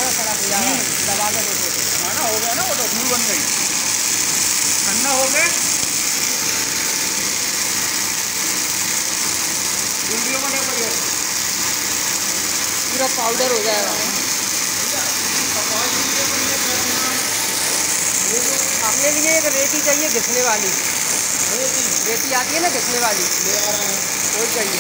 जाएगा, कड़क हो जाएगा। दबा के देखो हमारा हो गया ना, वो तो धूल बन गई। ठंडा हो गया वीडियो में देखो पूरा पाउडर हो जाएगा। अपने लिए एक रेती चाहिए घिसने वाली। रेती आती है ना घिसने वाली, वो चाहिए।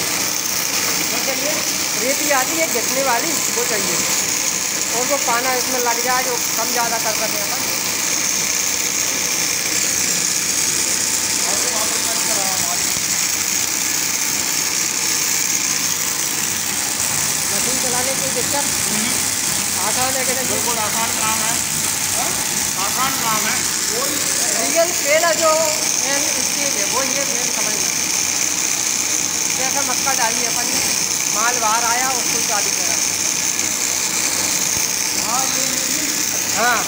रेती आती है घिसने वाली, वो चाहिए। और वो पाना इसमें लग जाए जो कम ज़्यादा कर सकें अपन। मशीन चलाने की दिक्कत आसान है कि नहीं? बिल्कुल आसान काम है, आसान काम है। रियल पहला जो मेन स्टेज है वो ये मेन समझना। जैसा मक्का डाली अपन ने, माल बाहर आया, उसको चालू करा। हाँ,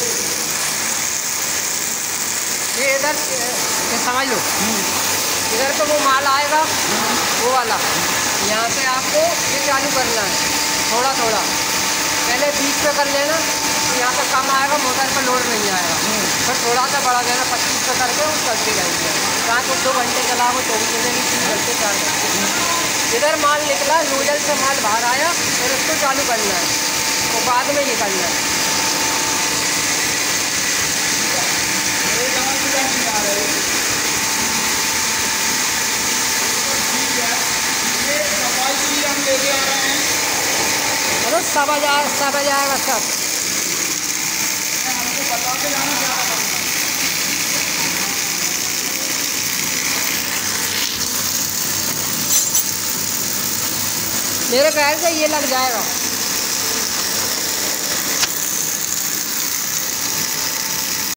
ये इधर समझ लो, इधर तो वो माल आएगा वो वाला, यहाँ से आपको ये चालू करना है थोड़ा थोड़ा। पहले 20 पे कर लेना, तो यहाँ तक कम आएगा, मोटर पर लोड नहीं आएगा। फिर थोड़ा सा बढ़ा देना, 25 पे करके वो चलते जाएंगे। यहाँ को 2 घंटे चलाओ, 24 चलेगी, 3 घंटे 4 घंटे। इधर माल निकला, नूडल से माल बाहर आया, फिर उसको चालू करना है, तो बाद में ये करना है। लेके आ रहे हैं, अरे सब आ जाएगा सब। हमको बता के जाना क्या है। मेरे ख्याल से ये लग जाएगा।